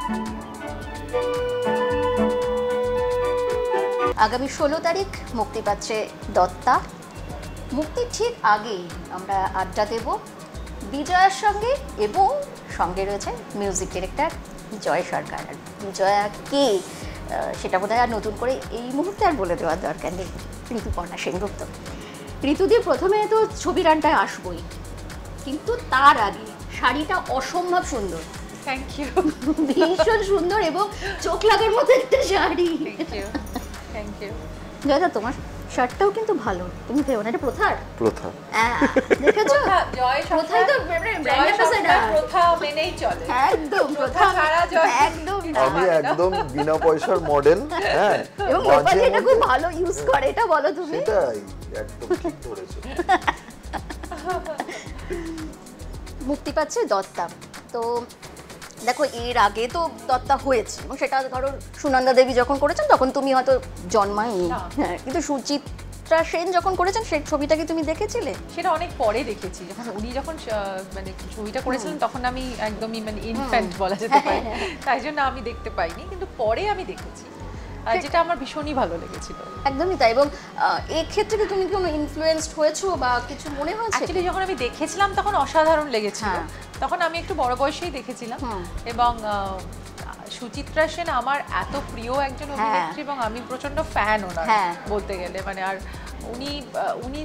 আগামী 16 তারিখ মুক্তি পাচ্ছে দত্তা। মুক্তির ঠিক আগেই আমরা আড্ডা দেব বিজয়ার সঙ্গে, এবং সঙ্গে রয়েছে মিউজিক ডিরেক্টর জয় সরকার। বিজয়া কে সেটা বোধহয় আর নতুন করে এই মুহূর্তে আর বলে দেওয়ার দরকার নেই। ঋতুপর্ণা সেনগুপ্ত। ঋতুদি, প্রথমে তো ছবি রানটায় আসবই, কিন্তু তার আগে শাড়িটা অসম্ভব সুন্দর। Thank you. ভীষণ সুন্দর এবং চোখ লাগার মতো একটা শাড়ি। Thank you. জয়দা, তোমার শার্টটাও কিন্তু ভালো। তুমি ভেবো না এটা প্রথার? প্রথা। দেখেছো? জয় প্রথাই তো ব্র্যান্ড অ্যাম্বাসেডর। প্রথা মেনেই চলে। একদম প্রথা ছাড়া জয় একদম। আমি একদম বিনা পয়সার মডেল। হ্যাঁ, এবং রূপালি এটা খুব ভালো ইউজ করে, এটা বলো তুমি। সেটাই একদম ঠিক ধরেছো। মুক্তি পাচ্ছে দত্তা। তো দেখো, এর আগে তো দত্তা হয়েছে, এবং সেটা ধরো সুনন্দা দেবী যখন করেছেন তখন তুমি হয়তো জন্মায়নি। হ্যাঁ, কিন্তু সুচিত্রা সেন যখন করেছেন সেই ছবিটা কি তুমি দেখেছিলে? সেটা অনেক পরে দেখেছি, যখন উনি যখন মানে ছবিটা করেছিলেন তখন আমি একদমই মানে ইনফ্যান্ট বলা যেতে পারে, তাই জন্য আমি দেখতে পাইনি, কিন্তু পরে আমি দেখেছি, যেটা আমার ভীষণই ভালো লেগেছিল। একদমই তাই। এবং এই ক্ষেত্রে কি তুমি কোনো ইনফ্লুয়েন্সড হয়েছো বা কিছু মনে হয়েছে? অ্যাকচুয়ালি যখন আমি দেখেছিলাম তখন অসাধারণ লেগেছিল। তখন আমি একটু বড় বয়সেই দেখেছিলাম, এবং সুচিত্রা সেন আমার এত প্রিয় একজন অভিনেত্রী, এবং আমি প্রচন্ড ফ্যান ওনার বলতে গেলে। মানে আর উনি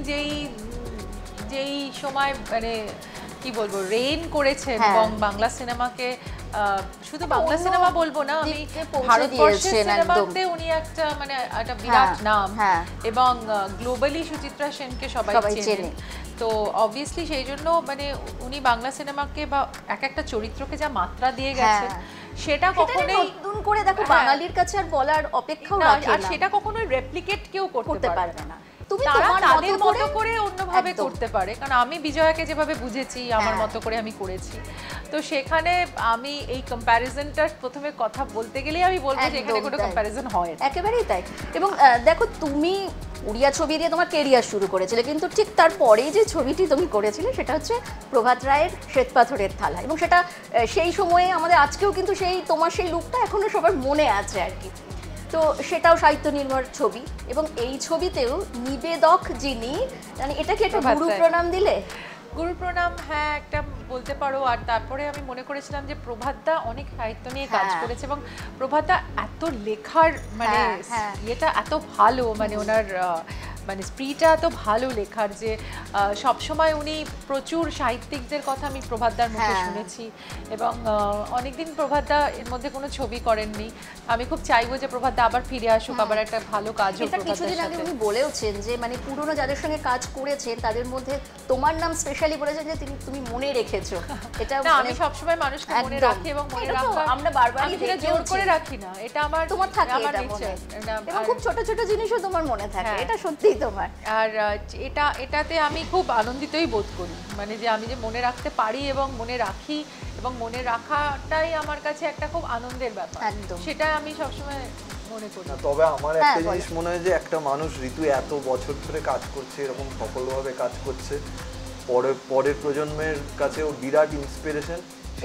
যেই সময় মানে কি বলবো রেইন করেছেন, এবং বাংলা সিনেমাকে, শুধু বাংলা সিনেমা বলবো না, আমি ভারতবর্ষের সিনেমাতে উনি একটা মানে একটা বিরাট নাম, এবং গ্লোবালি সুচিত্রা সেনকে সবাই চেনে। তো অবভিয়াসলি সেই জন্য মানে উনি বাংলা সিনেমাকে বা এক একটা চরিত্রকে যা মাত্রা দিয়ে গেছেন, সেটা কখনোই নতুন করে দেখো বাঙালির কাছে আর বলার অপেক্ষাও রাখে না, আর সেটা কখনোই রেপ্লিকেট কেউ করতে পারবে না। তুমি তাদের মতো করে অন্যভাবে করতে পারে, কারণ আমি বিজয়াকে যেভাবে বুঝেছি আমার মতো করে আমি করেছি। তো সেখানে আমি এই কম্প্যারিজনটা প্রথমে কথা বলতে গেলেই আমি বলবো যে এখানে কোনো কম্প্যারিজন হয় না। একেবারেই তাই। এবং দেখো, তুমি উড়িয়া ছবি দিয়ে তোমার কেরিয়ার শুরু করেছিলে, কিন্তু ঠিক তারপরেই যে ছবিটি তুমি করেছিলে সেটা হচ্ছে প্রভাত রায়ের শ্বেতপাথরের থালা, এবং সেটা সেই সময়ে আমাদের আজকেও কিন্তু সেই তোমার সেই লুকটা এখনো সবার মনে আছে আর কি। তো সেটাও সাহিত্য নির্ভর ছবি, এবং এই ছবিতেও নিবেদক যিনি, মানে এটা কি একটা গুরু প্রণাম দিলে? গুরু প্রণাম, হ্যাঁ একটা বলতে পারো। আর তারপরে আমি মনে করেছিলাম যে প্রভাতদা অনেক সাহিত্য নিয়ে কাজ করেছে, এবং প্রভাতদা এত লেখার মানে এটা এত ভালো, মানে ওনার মানে স্প্রিটা এত ভালো লেখার, যে সবসময় উনি প্রচুর সাহিত্যিকদের কথা আমি প্রভাতদার মুখে শুনেছি, এবং অনেকদিন প্রভাতদা এর মধ্যে কোনো ছবি করেননি। আমি খুব চাইবো যে প্রভাতদা আবার ফিরে আসুক, আবার একটা ভালো কাজ হোক। এটা কিছুদিন আগে উনি বলেওছেন যে মানে পুরনো যাদের সঙ্গে কাজ করেছেন তাদের মধ্যে তোমার নাম স্পেশালি বলেছেন যে তুমি মনে রেখেছো। এটা আমি সবসময় মানুষকে মনে রাখি, এবং মনে রাখা আমরা বারবারই জোর করে রাখি না, এটা আমার তোমার থাকে, এটা মনে, এবং খুব ছোট ছোট জিনিসও তোমার মনে থাকে, এটা সত্যি তোমার। আর এটাতে আমি খুব আনন্দিতই বোধ করি, মানে যে আমি যে মনে রাখতে পারি এবং মনে রাখি, এবং মনে রাখাটাই আমার কাছে একটা খুব আনন্দের ব্যাপার, সেটা আমি সবসময় মনে করি। তবে আমার একটা জিনিস মনে হয় যে একটা মানুষ, ঋতু এত বছর ধরে কাজ করছে, এরকম সফলভাবে কাজ করছে, পরের প্রজন্মের কাছে ও বিরাট ইন্সপিরেশন।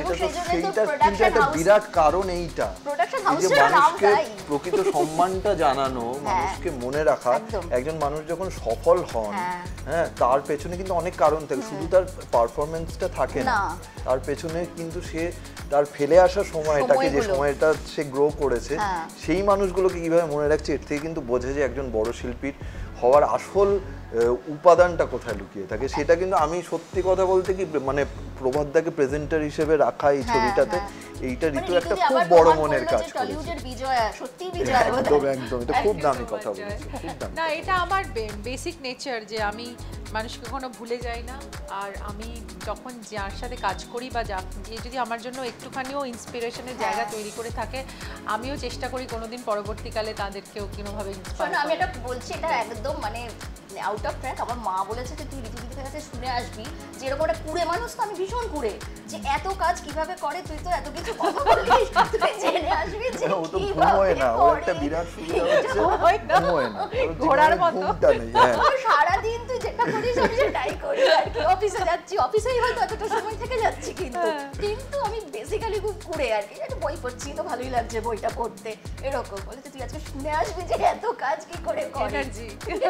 বিরাট কারণ এইটা যে মানুষকে প্রকৃত সম্মানটা জানানো, মানুষকে মনে রাখা। একজন মানুষ যখন সফল হন, হ্যাঁ, তার পেছনে কিন্তু অনেক কারণ থাকে, শুধু তার পারফরমেন্সটা থাকে না, তার পেছনে কিন্তু সে তার ফেলে আসা সময়টাকে, যে সময়টা সে গ্রো করেছে, সেই মানুষগুলোকে কিভাবে মনে রাখছে, এর থেকে কিন্তু বোঝে যে একজন বড় শিল্পীর হওয়ার আসল উপাদানটা কোথায় লুকিয়ে থাকে। সেটা কিন্তু আমি সত্যি কথা বলতে কি মানে প্রভাতদাকে প্রেজেন্টার হিসেবে রাখা এই ছবিটাতে, এইটা ঋতু একটা খুব বড় মনের কাজ করেছে। একদম একদম, এটা খুব দামি কথা বলেছে, খুব দামি। না, এটা আমার বেসিক নেচার যে আমি মানুষকে কখনো ভুলে যাই না। আর আমি যখন যার সাথে কাজ করি বা যে যদি আমার জন্য একটুখানিও ইন্সপিরেশনের জায়গা তৈরি করে থাকে, আমিও চেষ্টা করি কোনোদিন পরবর্তীকালে তাদেরকেও কোনোভাবে ইন্সপায়ার। আমি এটা বলছি, এটা একদম মানে আউট অফ ট্র্যাক। আমার মা বলেছে যে তুই ঋতুদিদির কাছে শুনে আসবি যে এরকম একটা কুড়ে মানুষ, তো আমি ভীষণ কুড়ে, যে এত কাজ কিভাবে করে, তুই তো এত কিছু কথা বলিস, তুই জেনে আসবি যে ও তো ঘুমোয় না, ও একটা বিরাট সুবিধা হচ্ছে ঘুমোয় না, ঘোড়ার মতো সারাদিন তুই যেখানে যেটা করিস আমি সেটাই করি আর কি। অফিসে যাচ্ছি, অফিসেই হয়তো এতটা সময় থেকে যাচ্ছি, কিন্তু আমি বেসিক্যালি খুব কুড়ে আর কি, একটা বই পড়ছি তো ভালোই লাগছে বইটা পড়তে, এরকম বলে তুই আজকে শুনে আসবি যে এত কাজ কি করে এনার্জি।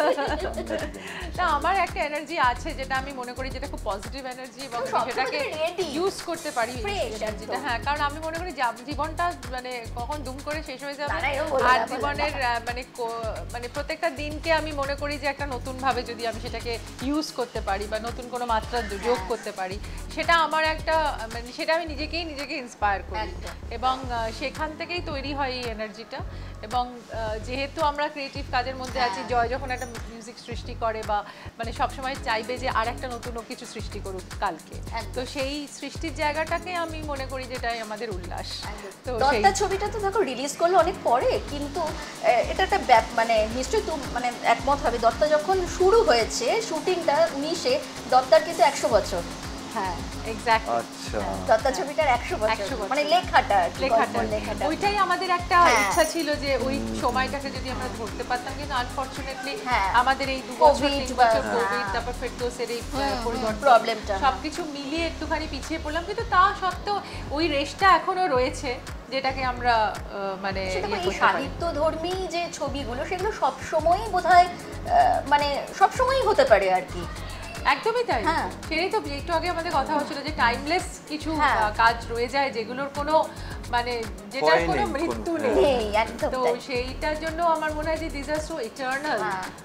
না আমার একটা এনার্জি আছে যেটা আমি মনে করি যেটা খুব পজিটিভ এনার্জি, এবং সেটাকে ইউজ করতে পারি এনার্জিটা। হ্যাঁ, কারণ আমি মনে করি জীবনটা মানে কখন দুম করে শেষ হয়ে যাবে, আর জীবনের মানে প্রত্যেকটা দিনকে আমি মনে করি যে একটা নতুন ভাবে যদি আমি সেটাকে ইউজ করতে পারি বা নতুন কোনো মাত্রা যোগ করতে পারি, সেটা আমার একটা মানে সেটা আমি নিজেকে ইন্সপায়ার করি, এবং সেখান থেকেই তৈরি হয় এই এনার্জিটা। এবং যেহেতু আমরা ক্রিয়েটিভ কাজের মধ্যে আছি, জয় যখন একটা মিউজিক সৃষ্টি করে বা মানে সবসময় চাইবে যে আর একটা নতুন কিছু সৃষ্টি করুক কালকে, তো সেই সৃষ্টির জায়গাটাকে আমি মনে করি যেটাই আমাদের উল্লাস। তো দত্তা ছবিটা তো দেখো রিলিজ করলো অনেক পরে, কিন্তু এটা একটা মানে নিশ্চয়ই তুমি মানে একমত হবে, দত্তা যখন শুরু হয়েছে শুটিংটা 19-এ, দত্তার কিন্তু 100 বছর। হ্যাঁ এক্স্যাক্টলি। আচ্ছা, দত্তা ছবিটার 100 বছর মানে লেখাটা। ওইটাই আমাদের একটা ইচ্ছা ছিল যে ওই সময়টাকে যদি আমরা ধরতে পারতাম, কিন্তু আনফরচুনেটলি আমাদের এই 2 বছর 3 বছর কোভিড, তারপর ফেরদৌসের এই পরিবর্তন, প্রবলেমটা সবকিছু মিলিয়ে একটুখানি পিছিয়ে পড়লাম, কিন্তু তা সত্ত্বেও ওই রেশটা এখনো রয়েছে যেটাকে আমরা মানে সাহিত্যধর্মী যে ছবিগুলো সেগুলো সবসময়ই বোধহয় মানে সবসময়ই হতে পারে আর কি। একদমই তাই। সেটাই তো একটু আগে আমাদের কথা হচ্ছিল যে টাইমলেস কিছু কাজ রয়ে যায় যেগুলোর কোনো মানে যেটার কোনো মৃত্যু নেই, তো সেইটার জন্য আমার মনে হয় যে দিস আর সো ইটারনাল,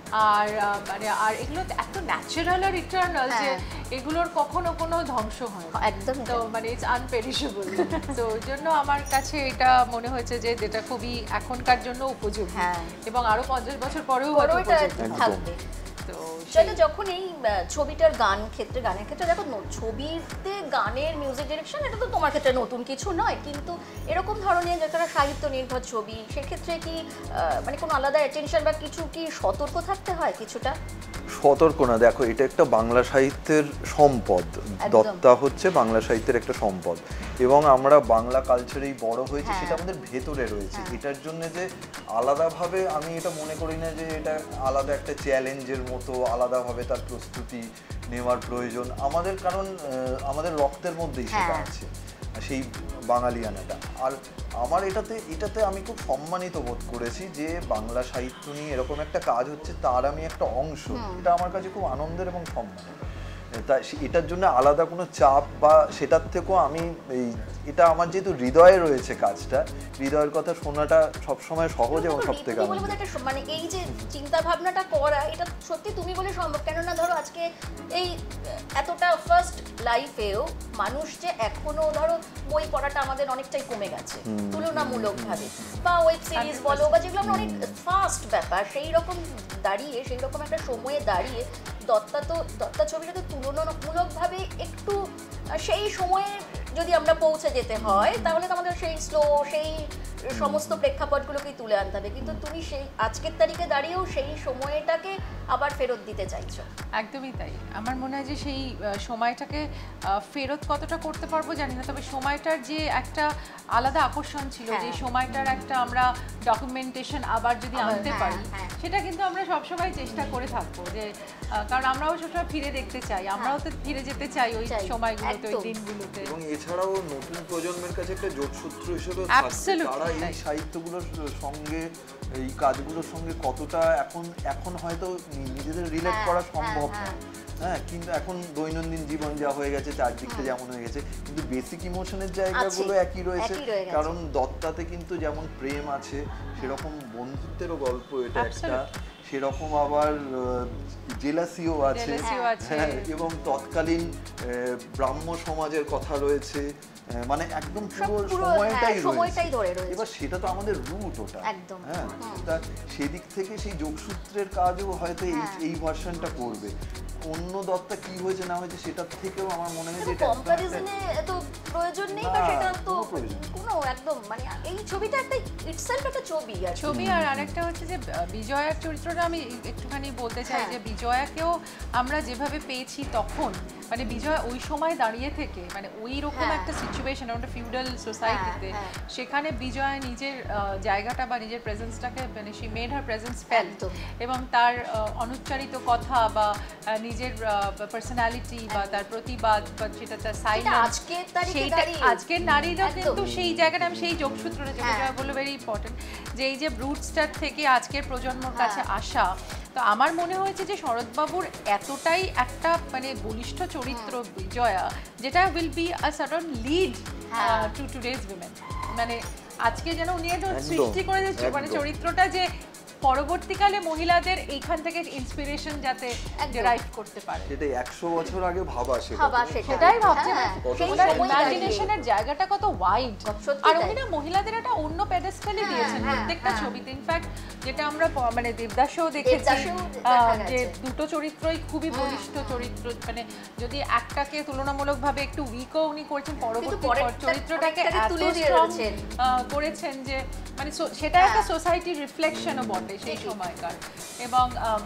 আর মানে আর এগুলো এত ন্যাচারাল আর ইটারনাল যে এগুলোর কখনো কোনো ধ্বংস হয় না, একদম। তো মানে ইটস আনপেরিশেবল। তো ওই জন্য আমার কাছে এটা মনে হয়েছে যে এটা খুবই এখনকার জন্য উপযোগী, এবং আরো 50 বছর পরেও থাকবে। চলো, যখন এই ছবিটার গানের ক্ষেত্রে দেখো, ছবিতে গানের মিউজিক ডিরেকশন এটা তো তোমার ক্ষেত্রে নতুন কিছু নয়, কিন্তু এরকম ধরনের যারা সাহিত্য নির্ভর ছবি, সেক্ষেত্রে কি মানে কোনো আলাদা অ্যাটেনশন বা কিছু কি সতর্ক থাকতে হয় কিছুটা? সতর্ক না, দেখো এটা একটা বাংলা সাহিত্যের সম্পদ, দত্তা হচ্ছে বাংলা সাহিত্যের একটা সম্পদ, এবং আমরা বাংলা কালচারেই বড় হয়েছি, সেটা আমাদের ভেতরে রয়েছে। এটার জন্য যে আলাদাভাবে আমি এটা মনে করি না যে এটা আলাদা একটা চ্যালেঞ্জের মতো আলাদাভাবে তার প্রস্তুতি নেওয়ার প্রয়োজন আমাদের, কারণ আমাদের রক্তের মধ্যেই সেটা আছে, সেই বাঙালিয়ানাটা। আর আমার এটাতে আমি খুব সম্মানিত বোধ করেছি যে বাংলা সাহিত্য নিয়ে এরকম একটা কাজ হচ্ছে, তার আমি একটা অংশ, এটা আমার কাছে খুব আনন্দের এবং সম্মানের। তাই এটার জন্য আলাদা কোনো চাপ বা সেটার থেকেও আমি এটা আমার যেহেতু হৃদয়ে রয়েছে কাজটা, হৃদয়ের কথা শোনাটা সবসময় সহজ এবং সব থেকে মানে এই যে চিন্তা ভাবনাটা করা, এটা সত্যি তুমি বলে সম্ভব। কেননা ধরো আজকে এই এতটা ফার্স্ট লাইফেও মানুষ যে এখনো ধরো বই পড়াটা আমাদের অনেকটাই কমে গেছে তুলনামূলকভাভাবে, বা ওয়েব সিরিজ বলো বা যেগুলো আমরা অনেক ফাস্ট ব্যাপার, সেই রকম দাঁড়িয়ে সেই রকম একটা সময়ে দাঁড়িয়ে দত্তা ছবিটা তো তুলনামূলকভাবে একটু সেই সময়ে যদি আমরা পৌঁছে যেতে হয়, তাহলে তো আমাদের সেই স্লো সেই সমস্ত প্রেক্ষাপটগুলোকেই তুলে আনতে হবে, কিন্তু তুমি সেই আজকের তারিখে দাঁড়িয়েও সেই সময়টাকে আবার ফেরত দিতে চাইছো। একদমই তাই। আমার মনে হয় যে সেই সময়টাকে ফেরত কতটা করতে পারবো জানি না, তবে সময়টার যে একটা আলাদা আকর্ষণ ছিল, যে সময়টার একটা আমরা ডকুমেন্টেশন আবার যদি আনতে পারি, সেটা কিন্তু আমরা সবসময় চেষ্টা করে থাকবো, যে কারণ আমরাও সবসময় ফিরে দেখতে চাই, আমরাও তো ফিরে যেতে চাই ওই সময়গুলোতে, ওই দিনগুলোতে। এবং এছাড়াও নতুন প্রজন্মের কাছে একটা যোগসূত্র হিসেবে তারা এই সাহিত্যগুলোর সঙ্গে এই কাজগুলোর সঙ্গে কতটা এখন হয়তো নিজেদের রিলেট করা সম্ভব না, কিন্তু এখন দৈনন্দিন জীবন যা হয়ে গেছে, চারদিকটা যেমন হয়ে গেছে, কিন্তু বেসিক ইমোশনের জায়গাগুলো একই রয়েছে। কারণ দত্তাতে কিন্তু যেমন প্রেম আছে, সেরকম বন্ধুত্বেরও গল্প এটা একটা, সেরকম আবার জেলাসিও আছে, এবং তৎকালীন ব্রাহ্ম সমাজের কথা রয়েছে, মানে একদম পুরো সময়টাই ধরে রয়েছে। এবার সেটা তো আমাদের রুট, ওটা সেদিক থেকে সেই যোগসূত্রের কাজও হয়তো এই ভার্সনটা করবে। অন্য দত্তা কি হয়েছে না হয়েছে সেটার থেকেও আমার মনে হয় যে এটা কম্পারিজনে এত প্রয়োজন নেই, বা সেটা তো কোনো একদম মানে এই ছবিটা একটা ইটসেলফ একটা ছবি। আর আরেকটা হচ্ছে যে বিজয়ার চরিত্রটা আমি একটুখানি বলতে চাই যে বিজয়াকেও আমরা যেভাবে পেয়েছি তখন, মানে বিজয় ওই সময় দাঁড়িয়ে থেকে মানে ওই রকম একটা সিচুয়েশন, একটা ফিউডাল সোসাইটিতে, সেখানে বিজয় নিজের জায়গাটা বা নিজের প্রেজেন্সটাকে মানে she made her presence felt, এবং তার অনুচ্চারিত কথা বা নিজের পার্সোনালিটি বা তার প্রতিবাদ বা সেটা তার সাইলেন্স, আজকের নারীরা কিন্তু সেই জায়গাটা, আমি সেই যোগসূত্রটা যেটা বললো ভেরি ইম্পর্টেন্ট, যে এই যে রুটসটার থেকে আজকের প্রজন্মর কাছে আসা। তো আমার মনে হয়েছে যে শরৎবাবুর এতটাই একটা মানে বলিষ্ঠ চরিত্র বিজয়া, যেটা will be a certain lead to today's women, মানে আজকে যেন উনি একটা সৃষ্টি করে দিচ্ছে মানে চরিত্রটা, যে পরবর্তীকালে মহিলাদের এইখান থেকে ইন্সপিরেশন যাতে ডেরাইভ করতে পারে। যেটা 100 বছর আগে ভাবা, সেটাই ভাবছি, সেই ইমাজিনেশনের জায়গাটা কত ওয়াইড, আর উনি না মহিলাদের একটা অন্য পেডেস্টালে দিয়েছেন প্রত্যেকটা ছবিতে। ইনফ্যাক্ট যেটা আমরা মানে দেবদাসেও দেখেছি যে দুটো চরিত্রই খুবই বলিষ্ঠ চরিত্র, মানে যদি একটাকে তুলনামূলকভাবে একটু উইকও উনি করেছেন, পরবর্তী চরিত্রটাকে এত স্ট্রং করেছেন যে মানে সেটা একটা সোসাইটির রিফ্লেকশনও বটে সেই সময়কার। এবং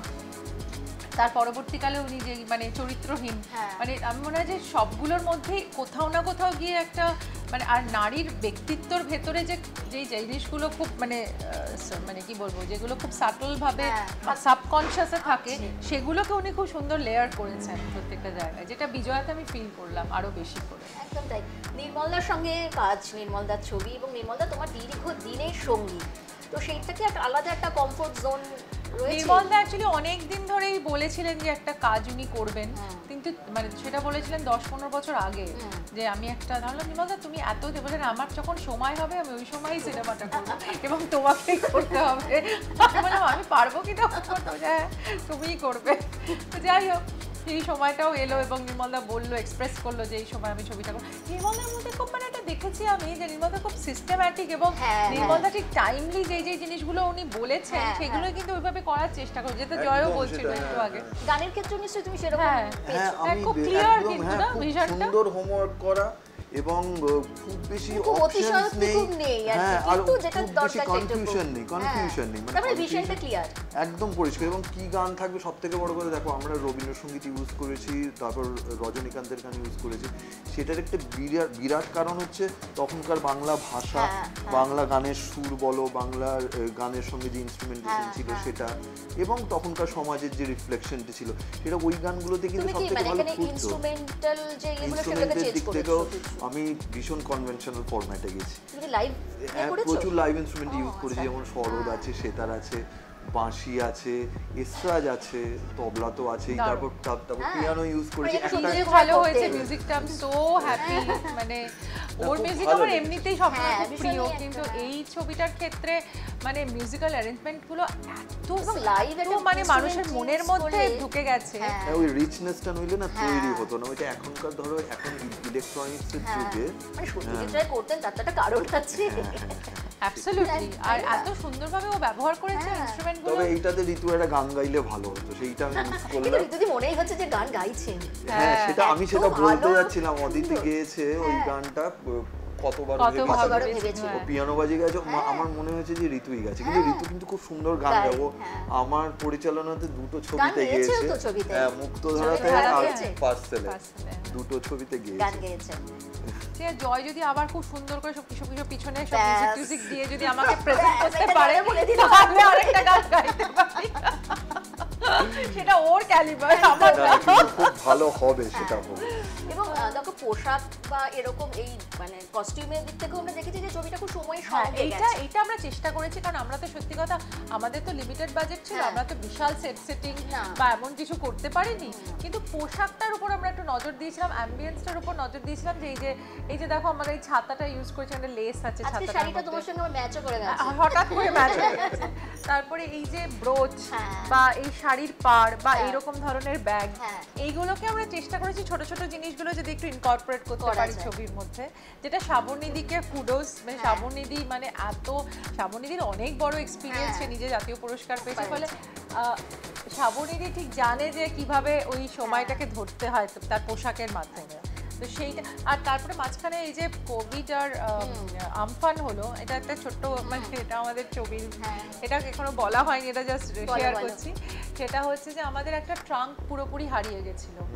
তার পরবর্তীকালে উনি যে মানে চরিত্রহীন, মানে আমি মনে হয় যে সবগুলোর মধ্যেই কোথাও না কোথাও গিয়ে একটা মানে, আর নারীর ব্যক্তিত্বর ভেতরে যে যেই জিনিসগুলো খুব মানে মানে কি বলবো, যেগুলো খুব সাটল ভাবে সাবকনশিয়াসে থাকে, সেগুলোকে উনি খুব সুন্দর লেয়ার করেছেন প্রত্যেকটা জায়গায়, যেটা বিজয়াতে আমি ফিল করলাম আরো বেশি করে। একদম তাই। নির্মলদার সঙ্গে কাজ, নির্মলদার ছবি, এবং নির্মলদা তোমার দীর্ঘ দিনের সঙ্গী, তো সেইটাকে একটা আলাদা একটা কমফোর্ট জোন রয়েছে। নির্মলদা অ্যাকচুয়ালি অনেক দিন ধরেই বলেছিলেন যে একটা কাজ উনি করবেন, কিন্তু মানে সেটা বলেছিলেন 10-15 বছর আগে, যে আমি একটা ভাবলাম নির্মলদা তুমি এত বলেন আমার যখন সময় হবে আমি ওই সময়ই সিনেমাটা করবো এবং তোমাকেই করতে হবে। বললাম আমি পারবো কি না, তুমিই করবে। তো যাই হোক, সেই সময়টাও এলো এবং নির্মলদা বললো, এক্সপ্রেস করলো যে এই সময় আমি ছবিটা করবো। নির্মলদার মধ্যে খুব মানে একটা দেখেছি আমি যে নির্মলদা খুব সিস্টেম্যাটিক, এবং নির্মলদা ঠিক টাইমলি যে জিনিসগুলো উনি বলেছেন সেগুলো কিন্তু ওইভাবে করার চেষ্টা করে, যেটা জয়ও বলছিল একটু আগে। গানের ক্ষেত্রে নিশ্চয়ই তুমি সেরকম খুব ক্লিয়ার কিন্তু না ভিশনটা, সুন্দর হোমওয়ার্ক করা, এবং খুব বেশি অপশনস নেই, আর খুব বেশি কনফিউশন নেই, মানে ভিশনটা ক্লিয়ার, একদম পরিষ্কার। এবং কি গান থাকবে, সবথেকে বড় করে দেখো আমরা রবীন্দ্রসঙ্গীত ইউজ করেছি, তারপর রজনীকান্তের গান ইউজ করেছি। সেটার একটা বিরাট কারণ হচ্ছে তখনকার বাংলা ভাষা, বাংলা গানের সুর বলো, বাংলার গানের সঙ্গে যে ইনস্ট্রুমেন্টেশন ছিল সেটা, এবং তখনকার সমাজের যে রিফ্লেকশনটা ছিল, সেটা ওই গানগুলোতে কিন্তু সবথেকে ভালো ফুটতো। ইনস্ট্রুমেন্টের দিক থেকেও আমি ভীষণ কনভেনশনাল ফরম্যাটে গেছি, প্রচুর লাইভ ইনস্ট্রুমেন্ট ইউজ করেছি, যেমন সরোদ আছে, সেতার আছে, বাঁশি আছে, এসরাজ আছে, তবলা তো আছেই, তারপর পিয়ানো ইউজ করেছি। একটা ভালো হয়েছে মিউজিকটা, আই এম সো হ্যাপি, মানে ওর মিউজিক আমার এমনিতেই সবচেয়ে খুব প্রিয়, কিন্তু এই ছবিটার ক্ষেত্রে মানে মিউজিক্যাল অ্যারেঞ্জমেন্টগুলো এত লাইভ, মানে মানুষের মনের মধ্যে ঢুকে গেছে, ওই রিচনেসটা নইলে না তৈরি হতো না। ওইটা এখনকার ধরো এখন ইলেকট্রনিক্সের যুগে সত্যি ট্রাই করতেন, তার একটা কারণ আছে। অ্যাবসলিউটলি, আর এত সুন্দরভাবে ও ব্যবহার করেছে ইনস্ট্রুমেন্টগুলো। তবে এইটাতে ঋতু একটা গান গাইলে ভালো হতো, সেইটা আমি মিস করলাম। ঋতুদি মনেই হচ্ছে যে গান গাইছেন। হ্যাঁ, সেটা আমি সেটা বলতে যাচ্ছিলাম, অদিতি গেয়েছে ওই গানটা কতবার ভেবেছি, পিয়ানো বাজিয়ে গেছে, আমার মনে হয়েছে যে ঋতুই গেছে, কিন্তু ঋতু কিন্তু খুব সুন্দর গান গাবো। আমার পরিচালনাতে দুটো ছবিতে গিয়েছে, মুক্তধারাতে আর পার্সেলে, দুটো ছবিতে গিয়েছে। জয় যদি আবার খুব সুন্দর করে সব কিছু পিছনে সব মিউজিক দিয়ে যদি আমাকে প্রেজেন্ট করতে পারে, তাহলে আরেকটা গান গাইতে পারি, সেটা ওর ক্যালিবার, আমার খুব ভালো হবে সেটা হবে। এবং দেখো পোশাক বা এরকম এই মানে কস্টিউমের দিক থেকেও আমরা দেখেছি যে ছবিটা খুব সময়ের সঙ্গে গেছে। এইটা আমরা চেষ্টা করেছি, কারণ আমরা তো সত্যি কথা আমাদের তো লিমিটেড বাজেট ছিল, আমরা তো বিশাল সেট সেটিং বা এমন কিছু করতে পারিনি, কিন্তু পোশাকটার উপর আমরা একটু নজর দিয়েছিলাম, অ্যাম্বিয়েন্সটার উপর নজর দিয়েছিলাম, যে এই যে দেখো আমরা এই ছাতাটা ইউজ করেছি, একটা লেস আছে ছাতাটার, শাড়িটা তোমার সঙ্গে আমার ম্যাচও করে গেছে, হঠাৎ করে ম্যাচ হয়ে গেছে। তারপরে এই যে ব্রোচ বা এই শাড়ির পাড় বা এইরকম ধরনের ব্যাগ, এইগুলোকে আমরা চেষ্টা করেছি ছোট ছোট জিনিসগুলো যদি একটু ইনকর্পোরেট করতে পারি ছবির মধ্যে, যেটা শ্রাবণীদিকে কুডোস, মানে শ্রাবণীদি মানে এত, শ্রাবণীদির অনেক বড় এক্সপিরিয়েন্স, সে নিজে জাতীয় পুরস্কার পেয়েছে, ফলে শ্রাবণীদি ঠিক জানে যে কিভাবে ওই সময়টাকে ধরতে হয় তার পোশাকের মাধ্যমে। তো সেইটা, আর তারপরে মাঝখানে এই যে কোভিড আর আমফান হলো, এটা একটা ছোট্ট মানে এটা আমাদের ছবির, এটা এখনো বলা হয়নি, এটা জাস্ট শেয়ার করছি। সেটা হচ্ছে যে আমাদের একটা ট্রাঙ্ক পুরোপুরি হারিয়ে গেছিল,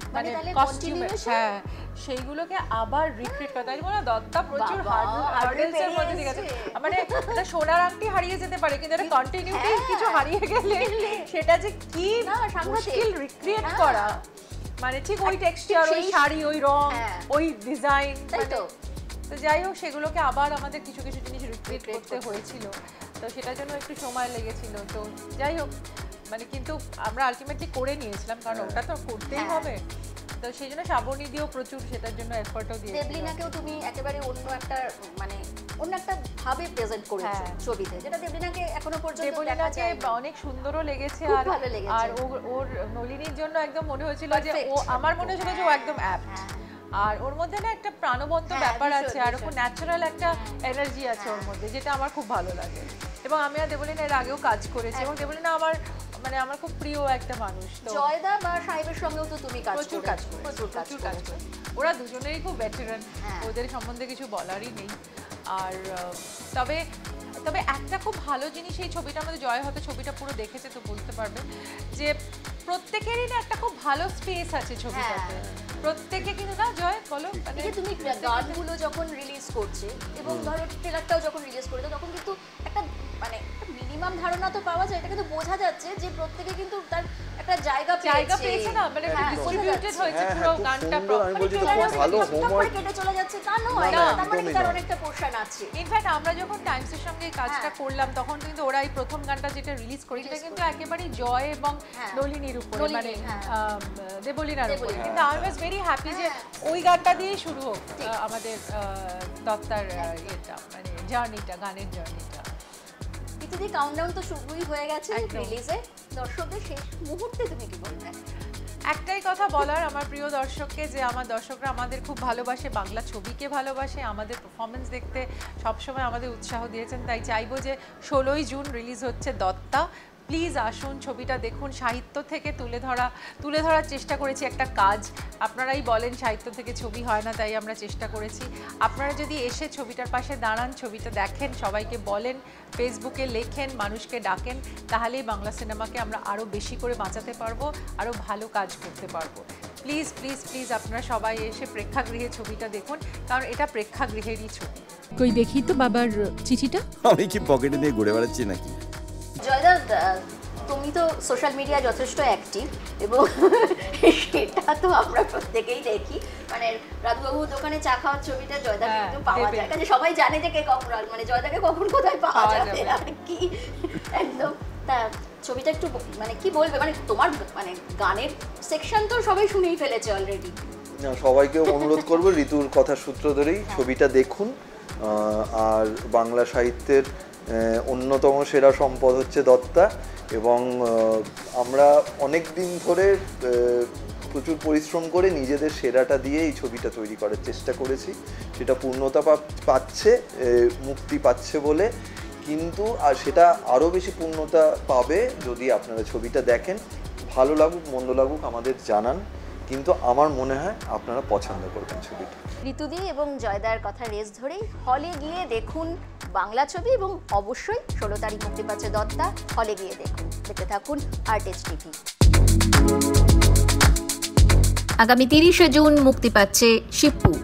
মানে কস্টিউমে, হ্যাঁ সেইগুলোকে আবার রিক্রিয়েট করা। তাই বলে দত্তা প্রচুর হার্ডেলস এর মধ্যে দিয়ে গেছে। মানে একটা সোনার আংটি হারিয়ে যেতে পারে, কিন্তু একটা কন্টিনিউটি কিছু হারিয়ে গেলে সেটা যে কি মুশকিল রিক্রিয়েট করা, মানে ঠিক ওই টেক্সচার, ওই শাড়ি, ওই রং, ওই ডিজাইন, তো যাই হোক সেগুলোকে আবার আমাদের কিছু কিছু জিনিস রিক্রিয়েট করতে হয়েছিল, তো সেটার জন্য একটু সময় লেগেছিল। তো যাই হোক মানে কিন্তু আমরা আলটিমেটলি করে নিয়েছিলাম, কারণ ওটা তো করতেই হবে। তো সেই জন্য শ্রাবণী দিয়েও প্রচুর সেটার জন্য এফর্টও দিয়েছি। দেবলিনাকেও তুমি একেবারে অন্য একটা মানে অন্য একটা ভাবে প্রেজেন্ট করেছো ছবিতে, যেটা দেবলিনাকে এখনো পর্যন্ত দেখা যায় অনেক সুন্দরও লেগেছে। আর ওর নলিনীর জন্য একদম মনে হয়েছিল যে ও, আমার মনে হয়েছিল যে ও একদম অ্যাপ্ট, আর ওর মধ্যে না একটা প্রাণবন্ত ব্যাপার আছে, আর খুব ন্যাচারাল একটা এনার্জি আছে ওর মধ্যে, যেটা আমার খুব ভালো লাগে। এবং আমি আর দেবলিনা এর আগেও কাজ করেছি, এবং দেবলিনা আমার মানে আমার খুব প্রিয় একটা মানুষ। তো জয়দা বা সাহেবের সঙ্গেও তো তুমি প্রচুর কাজ করেছো। ওরা দুজনেই খুব ভেটারান, ওদের সম্বন্ধে কিছু বলারই নেই। আর তবে একটা খুব ভালো জিনিস এই ছবিটা, আমাদের জয় হয়তো ছবিটা পুরো দেখেছে তো বলতে পারবে, যে প্রত্যেকেরই না একটা খুব ভালো স্পেস আছে ছবিটাতে। প্রত্যেকে কিন্তু না জয় বলো, মানে তুমি গানগুলো যখন রিলিজ করছে এবং ধরো ট্রেলারটাও যখন রিলিজ করেছে, তখন কিন্তু একটা মানে মিনিমাম ধারণা তো পাওয়া যায়, এটা কিন্তু বোঝা যাচ্ছে যে প্রত্যেকে কিন্তু তার একটা জায়গা পেয়েছে না, মানে ডিস্ট্রিবিউটেড হয়েছে পুরো গানটা প্রপারলি কেটে চলে যাচ্ছে তা নয়, তার মানে তার অনেকটা পোরশন আছে। ইনফ্যাক্ট আমরা যখন টাইমসের সঙ্গে কাজটা করলাম, তখন কিন্তু ওরা এই প্রথম গানটা যেটা রিলিজ করেছে সেটা কিন্তু একেবারেই জয় এবং নলিনীর উপরে, মানে দেবলিনার উপরে। কিন্তু আই ওয়াজ ভেরি হ্যাপি যে ওই গানটা দিয়েই শুরু হোক আমাদের দত্তার এটা, মানে জার্নিটা, গানের জার্নিটা। ইতিদি কাউন্টডাউন তো শুরুই হয়ে গেছে রিলিজে, দর্শকদের শেষ মুহূর্তে তুমি কি বলবে? একটাই কথা বলার আমার প্রিয় দর্শককে, যে আমার দর্শকরা আমাদের খুব ভালোবাসে, বাংলা ছবিকে ভালোবাসে, আমাদের পারফরমেন্স দেখতে সবসময় আমাদের উৎসাহ দিয়েছেন। তাই চাইবো যে 16ই জুন রিলিজ হচ্ছে দত্তা, প্লিজ আসুন, ছবিটা দেখুন। সাহিত্য থেকে তুলে ধরার চেষ্টা করেছি একটা কাজ। আপনারাই বলেন সাহিত্য থেকে ছবি হয় না, তাই আমরা চেষ্টা করেছি। আপনারা যদি এসে ছবিটার পাশে দাঁড়ান, ছবিটা দেখেন, সবাইকে বলেন, ফেসবুকে লেখেন, মানুষকে ডাকেন, তাহলেই বাংলা সিনেমাকে আমরা আরও বেশি করে বাঁচাতে পারবো, আরও ভালো কাজ করতে পারবো। প্লিজ প্লিজ প্লিজ আপনারা সবাই এসে প্রেক্ষাগৃহে ছবিটা দেখুন, কারণ এটা প্রেক্ষাগৃহেরই ছবি। কই দেখি তো বাবার চিঠিটা। আমি কি পকেটে নিয়ে ঘুরে বেড়াচ্ছি নাকি? জয়দা, তুমি তো সোশ্যাল মিডিয়া যথেষ্ট অ্যাক্টিভ, এবং সেটা তো আমরা প্রত্যেকেই দেখি। মানে রাধুবাবুর দোকানে চা খাওয়ার ছবিটা জয়দাকে কিন্তু পাওয়া যায়, কাজে সবাই জানে যে কে কখন, মানে জয়দাকে কখন কোথায় পাওয়া যাবে আর কি, একদম। তা ছবিটা একটু মানে কি বলবে, মানে তোমার মানে গানের সেকশন তো সবাই শুনেই ফেলেছে অলরেডি। সবাইকে অনুরোধ করবো ঋতুর কথা সূত্র ধরেই ছবিটা দেখুন। আর বাংলা সাহিত্যের অন্যতম সেরা সম্পদ হচ্ছে দত্তা, এবং আমরা অনেক দিন ধরে প্রচুর পরিশ্রম করে নিজেদের সেরাটা দিয়ে এই ছবিটা তৈরি করার চেষ্টা করেছি। সেটা পূর্ণতা পাচ্ছে, মুক্তি পাচ্ছে বলে, কিন্তু আর সেটা আরও বেশি পূর্ণতা পাবে যদি আপনারা ছবিটা দেখেন। ভালো লাগুক মন্দ লাগুক আমাদের জানান, কিন্তু আমার মনে হয় আপনারা পছন্দ করবেন ছবিটা। ঋতুদি এবং জয়দার কথা রেস ধরেই হলে গিয়ে দেখুন বাংলা ছবি, এবং অবশ্যই 16 তারিখ মুক্তি পাচ্ছে দত্তা, হলে গিয়ে দেখুন। দেখতে থাকুন আর্টেজ টিভি। আগামী 30শে জুন মুক্তি পাচ্ছে শিবপুর।